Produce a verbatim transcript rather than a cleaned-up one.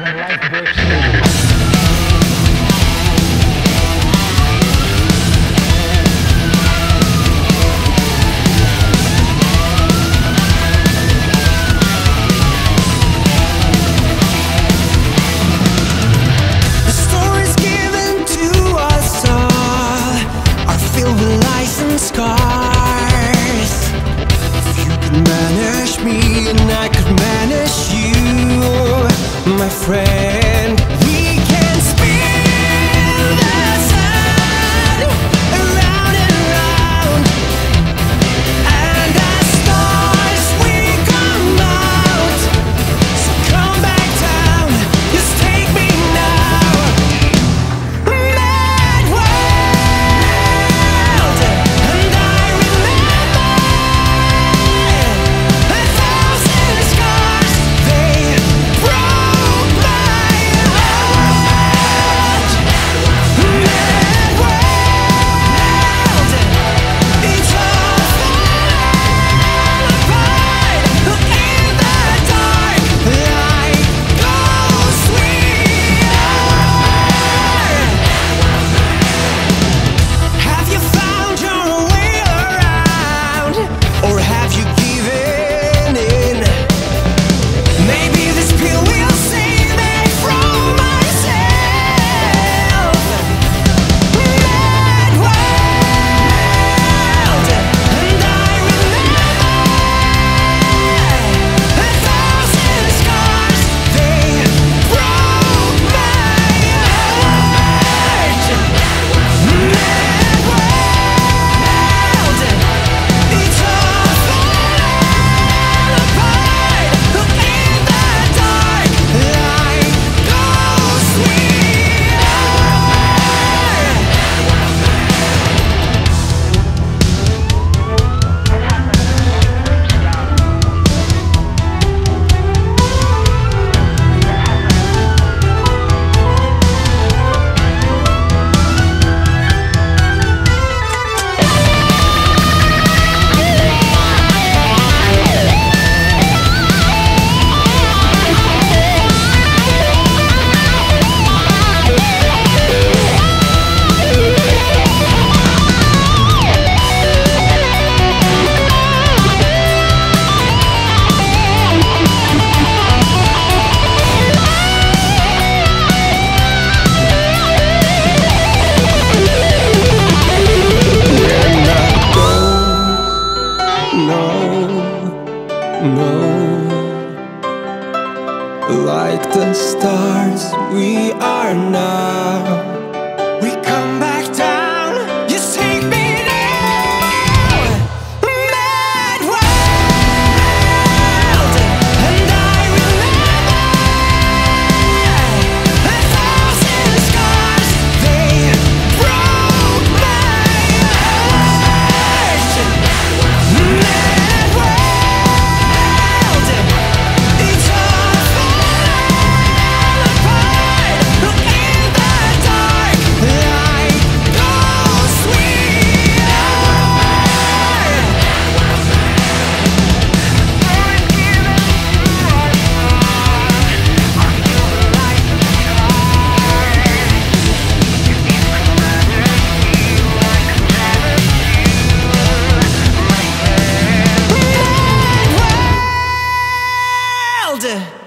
when life breaks through. Scars. If you could manage me and I could manage you, my friend, we can spin the sun around and around, and as stars we come out. So come back down, just take me now. Mad world, and I remember a thousand scars. They broke my heart. Mad world, it's all falling apart in the dark, like ghosts we are. Have you found your way around, or have you given in? Maybe this pill will save me from myself. Mad world, and I remember a thousand scars. They broke my heart. Mad world, it's all falling apart in the dark, like ghosts we like the stars we are now. We come back down, just take me now. Mad world, and I remember a thousand scars. They broke my heart. Mad world, it's all falling apart in the dark, like ghosts we are. Mad world.